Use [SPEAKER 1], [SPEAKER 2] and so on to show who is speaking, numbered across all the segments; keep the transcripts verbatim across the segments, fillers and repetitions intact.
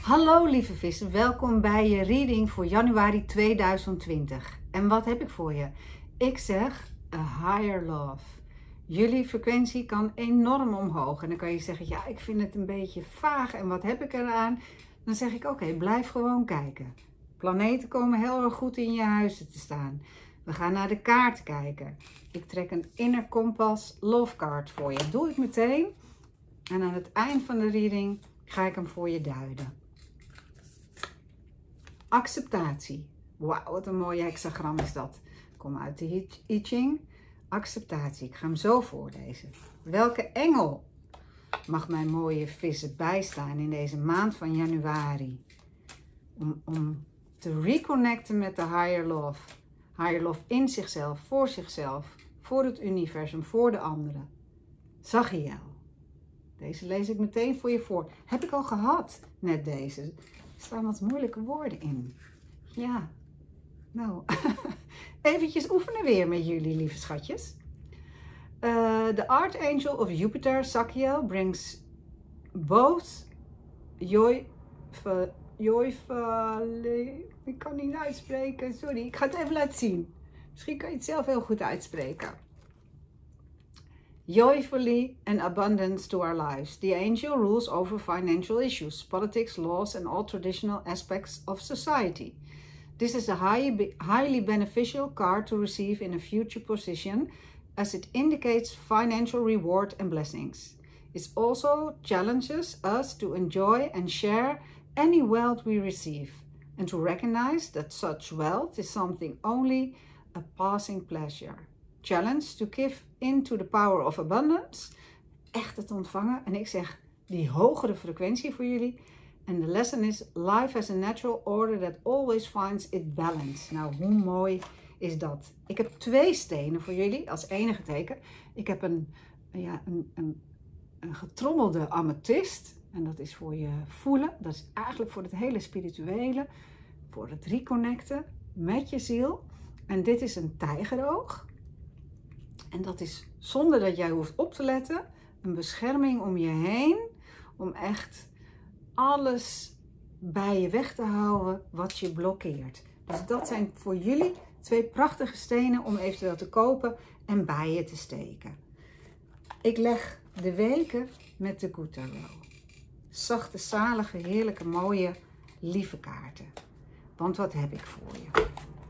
[SPEAKER 1] Hallo lieve vissen, welkom bij je reading voor januari tweeduizend twintig. En wat heb ik voor je? Ik zeg a higher love. Jullie frequentie kan enorm omhoog. En dan kan je zeggen, ja, ik vind het een beetje vaag en wat heb ik eraan? Dan zeg ik, oké, okay, blijf gewoon kijken. Planeten komen heel erg goed in je huizen te staan. We gaan naar de kaart kijken. Ik trek een inner compass love card voor je. Dat doe ik meteen. En aan het eind van de reading ga ik hem voor je duiden. Acceptatie. Wauw, wat een mooi hexagram is dat. Kom uit de I Ching. Acceptatie. Ik ga hem zo voorlezen. Welke engel mag mijn mooie vissen bijstaan in deze maand van januari? Om, om te reconnecten met de higher love. Higher love in zichzelf, voor zichzelf, voor het universum, voor de anderen. Zachiel. Deze lees ik meteen voor je voor. Heb ik al gehad, net deze. Er staan wat moeilijke woorden in. Ja, nou, eventjes oefenen weer met jullie, lieve schatjes. Uh, the Archangel of Jupiter, Zachiel, brings both joy, joy, ik kan niet uitspreken, sorry. Ik ga het even laten zien. Misschien kan je het zelf heel goed uitspreken. Joyfully and abundance to our lives. The angel rules over financial issues, politics, laws, and all traditional aspects of society. This is a high, highly beneficial card to receive in a future position, as it indicates financial reward and blessings. It also challenges us to enjoy and share any wealth we receive, and to recognize that such wealth is something only a passing pleasure. Challenge to give into the power of abundance. Echt het ontvangen. En ik zeg die hogere frequentie voor jullie. En de lesson is: life has a natural order that always finds its balance. Nou, hoe mooi is dat? Ik heb twee stenen voor jullie als enige teken. Ik heb een, ja, een, een, een getrommelde amethyst. En dat is voor je voelen. Dat is eigenlijk voor het hele spirituele. Voor het reconnecten met je ziel. En dit is een tijgeroog. En dat is, zonder dat jij hoeft op te letten, een bescherming om je heen. Om echt alles bij je weg te houden wat je blokkeert. Dus dat zijn voor jullie twee prachtige stenen om eventueel te kopen en bij je te steken. Ik leg de weken met de Good Tarot. Zachte, zalige, heerlijke, mooie, lieve kaarten. Want wat heb ik voor je?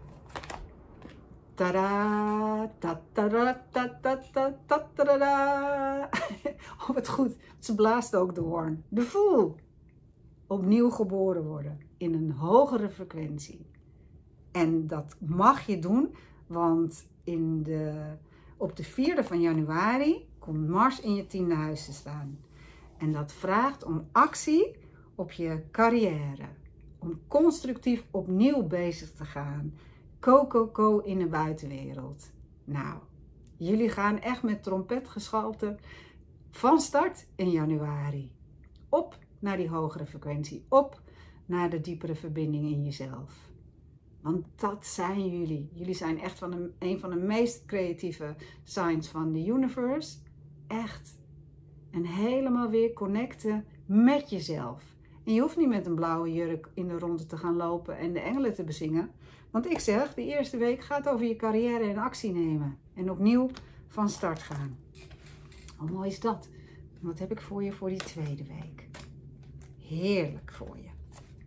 [SPEAKER 1] Tada, tada, tada, tada, tada. Oh, wat goed. Ze blaast ook de hoorn. De Fool. Opnieuw geboren worden. In een hogere frequentie. En dat mag je doen. Want in de, op de vierde van januari komt Mars in je tiende huis te staan. En dat vraagt om actie op je carrière. Om constructief opnieuw bezig te gaan. Go, go, go in de buitenwereld. Nou, jullie gaan echt met trompetgeschalte van start in januari. Op naar die hogere frequentie. Op naar de diepere verbinding in jezelf. Want dat zijn jullie. Jullie zijn echt van een, een van de meest creatieve signs van de universe. Echt. En helemaal weer connecten met jezelf. En je hoeft niet met een blauwe jurk in de ronde te gaan lopen en de engelen te bezingen. Want ik zeg, de eerste week gaat over je carrière en actie nemen. En opnieuw van start gaan. Hoe mooi is dat? En wat heb ik voor je voor die tweede week? Heerlijk voor je.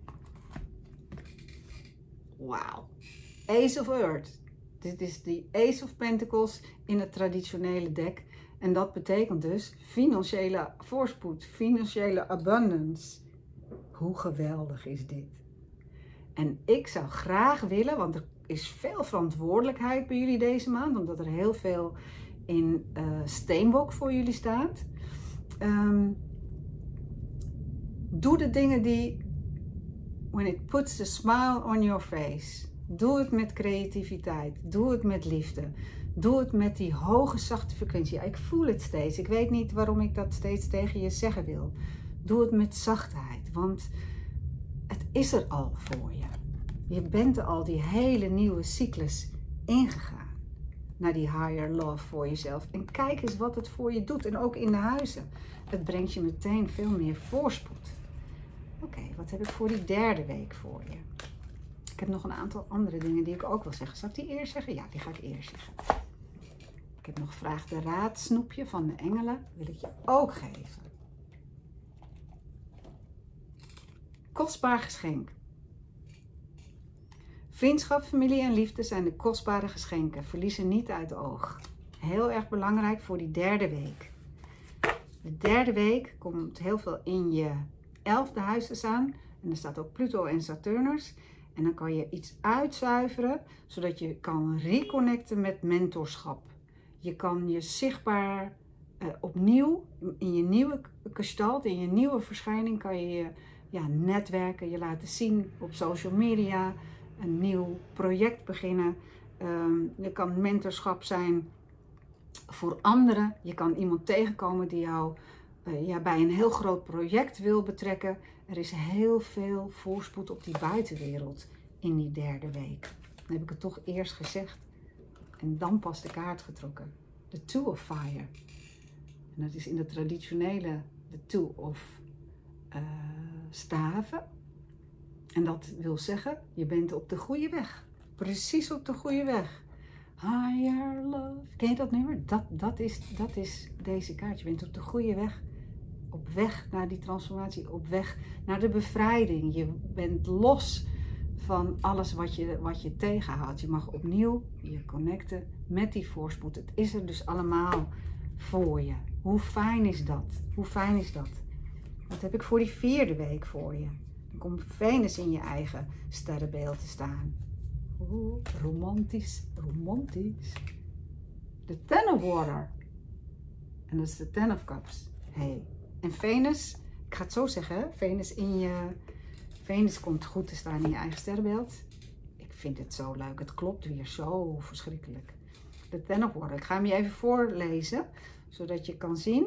[SPEAKER 1] Wauw. Ace of Earth. Dit is de Ace of Pentacles in het traditionele deck. En dat betekent dus financiële voorspoed, financiële abundance. Hoe geweldig is dit? En ik zou graag willen, want er is veel verantwoordelijkheid bij jullie deze maand, omdat er heel veel in uh, steenbok voor jullie staat. Um, doe de dingen die, when it puts a smile on your face. Doe het met creativiteit. Doe het met liefde. Doe het met die hoge, zachte frequentie. Ja, ik voel het steeds. Ik weet niet waarom ik dat steeds tegen je zeggen wil. Doe het met zachtheid, want het is er al voor je. Je bent er al die hele nieuwe cyclus ingegaan. Naar die higher love voor jezelf. En kijk eens wat het voor je doet. En ook in de huizen. Het brengt je meteen veel meer voorspoed. Oké, Oké, wat heb ik voor die derde week voor je? Ik heb nog een aantal andere dingen die ik ook wil zeggen. Zal ik die eerst zeggen? Ja, die ga ik eerst zeggen. Ik heb nog Vraag de Raad snoepje van de engelen. Wil ik je ook geven. Kostbaar geschenk. Vriendschap, familie en liefde zijn de kostbare geschenken. Verlies ze niet uit het oog. Heel erg belangrijk voor die derde week. De derde week komt heel veel in je elfde huis te staan. En er staat ook Pluto en Saturnus. En dan kan je iets uitzuiveren, zodat je kan reconnecten met mentorschap. Je kan je zichtbaar uh, opnieuw, in je nieuwe gestalt, in je nieuwe verschijning, kan je je ja, netwerken, je laten zien op social media, een nieuw project beginnen. Um, je kan mentorschap zijn voor anderen. Je kan iemand tegenkomen die jou uh, ja, bij een heel groot project wil betrekken. Er is heel veel voorspoed op die buitenwereld in die derde week. Dan heb ik het toch eerst gezegd. En dan pas de kaart getrokken. De Two of Fire. En dat is in de traditionele de Two of uh, staven. En dat wil zeggen, je bent op de goede weg. Precies op de goede weg. Higher love. Ken je dat nummer? Dat, dat, is, dat is deze kaart. Je bent op de goede weg. Op weg naar die transformatie. Op weg naar de bevrijding. Je bent los van alles wat je, wat je tegenhoudt. Je mag opnieuw je connecten met die voorspoed. Het is er dus allemaal voor je. Hoe fijn is dat? Hoe fijn is dat? Wat heb ik voor die vierde week voor je? Dan komt Venus in je eigen sterrenbeeld te staan. Oeh, romantisch, romantisch. De Ten of Water. En dat is de Ten of Cups. Hey. En Venus, ik ga het zo zeggen, hè? Venus in je... Venus komt goed te staan in je eigen sterrenbeeld. Ik vind het zo leuk. Het klopt weer zo verschrikkelijk. De Ten of Water. Ik ga hem je even voorlezen, zodat je kan zien.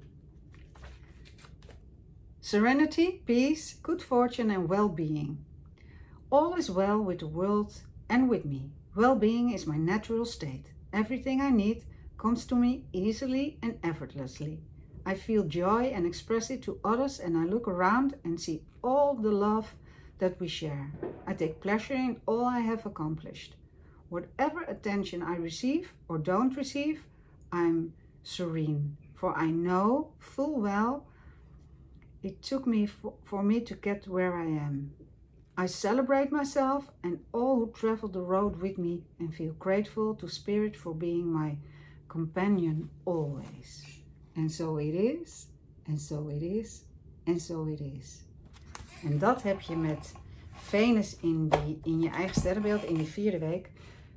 [SPEAKER 1] Serenity, peace, good fortune and well-being. All is well with the world and with me. Well-being is my natural state. Everything I need comes to me easily and effortlessly. I feel joy and express it to others, and I look around and see all the love that we share. I take pleasure in all I have accomplished. Whatever attention I receive or don't receive, I'm serene, for I know full well it took me for, for me to get where I am. I celebrate myself and all who travel the road with me and feel grateful to Spirit for being my companion always. And so it is, and so it is, and so it is. En dat heb je met Venus in, die, in je eigen sterrenbeeld in die vierde week.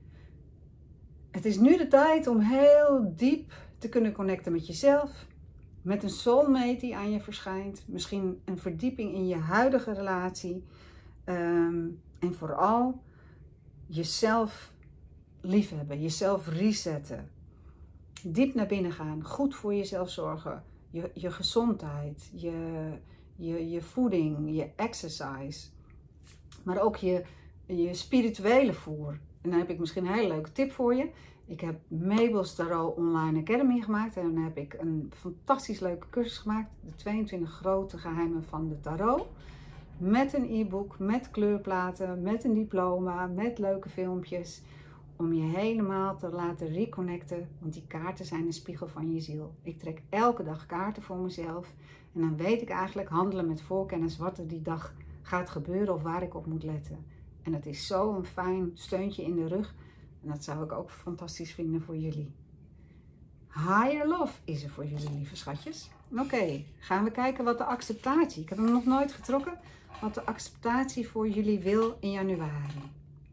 [SPEAKER 1] Het is nu de tijd om heel diep te kunnen connecten met jezelf. Met een soulmate die aan je verschijnt. Misschien een verdieping in je huidige relatie. Um, en vooral jezelf liefhebben, jezelf resetten. Diep naar binnen gaan, goed voor jezelf zorgen. Je, je gezondheid, je, je, je voeding, je exercise. Maar ook je, je spirituele voer. En dan heb ik misschien een hele leuke tip voor je. Ik heb Mabel's Tarot Online Academy gemaakt. En dan heb ik een fantastisch leuke cursus gemaakt. De tweeëntwintig grote geheimen van de tarot. Met een e-book, met kleurplaten, met een diploma, met leuke filmpjes. Om je helemaal te laten reconnecten. Want die kaarten zijn een spiegel van je ziel. Ik trek elke dag kaarten voor mezelf. En dan weet ik eigenlijk handelen met voorkennis wat er die dag gaat gebeuren of waar ik op moet letten. En het is zo'n fijn steuntje in de rug. En dat zou ik ook fantastisch vinden voor jullie. Higher Love is er voor jullie, lieve schatjes. Oké, okay, gaan we kijken wat de acceptatie... Ik heb hem nog nooit getrokken. Wat de acceptatie voor jullie wil in januari.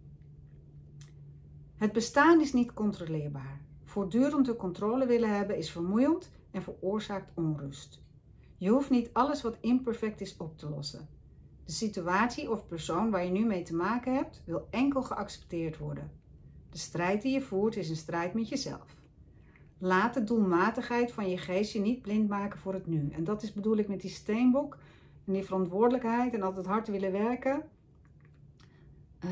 [SPEAKER 1] Het bestaan is niet controleerbaar. Voortdurend de controle willen hebben is vermoeiend en veroorzaakt onrust. Je hoeft niet alles wat imperfect is op te lossen. De situatie of persoon waar je nu mee te maken hebt, wil enkel geaccepteerd worden. De strijd die je voert is een strijd met jezelf. Laat de doelmatigheid van je geest je niet blind maken voor het nu. En dat is bedoel ik met die steenbok en die verantwoordelijkheid en altijd hard willen werken. Uh,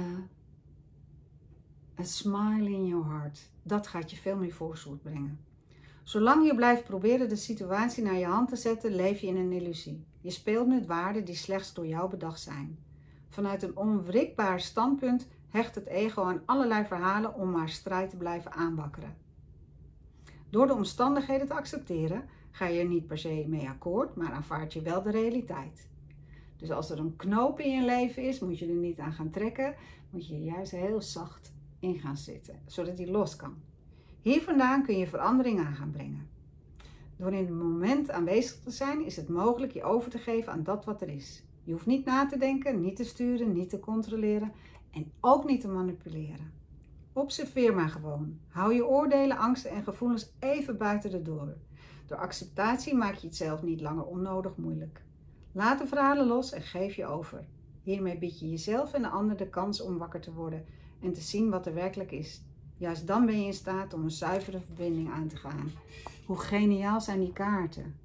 [SPEAKER 1] a smile in your heart. Dat gaat je veel meer voorspoed brengen. Zolang je blijft proberen de situatie naar je hand te zetten, leef je in een illusie. Je speelt met waarden die slechts door jou bedacht zijn. Vanuit een onwrikbaar standpunt hecht het ego aan allerlei verhalen om maar strijd te blijven aanwakkeren. Door de omstandigheden te accepteren ga je er niet per se mee akkoord, maar aanvaard je wel de realiteit. Dus als er een knoop in je leven is, moet je er niet aan gaan trekken, moet je er juist heel zacht in gaan zitten, zodat die los kan. Hier vandaan kun je verandering aan gaan brengen. Door in het moment aanwezig te zijn, is het mogelijk je over te geven aan dat wat er is. Je hoeft niet na te denken, niet te sturen, niet te controleren en ook niet te manipuleren. Observeer maar gewoon. Hou je oordelen, angsten en gevoelens even buiten de deur. Door acceptatie maak je het zelf niet langer onnodig moeilijk. Laat de verhalen los en geef je over. Hiermee bied je jezelf en de ander de kans om wakker te worden en te zien wat er werkelijk is. Juist dan ben je in staat om een zuivere verbinding aan te gaan. Hoe geniaal zijn die kaarten?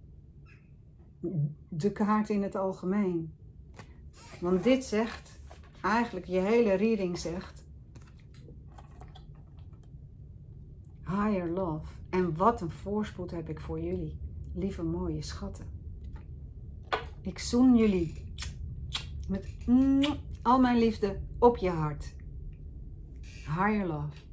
[SPEAKER 1] De kaarten in het algemeen. Want dit zegt, eigenlijk je hele reading zegt, higher love. En wat een voorspoed heb ik voor jullie, lieve mooie schatten. Ik zoen jullie met al mijn liefde op je hart. Higher love.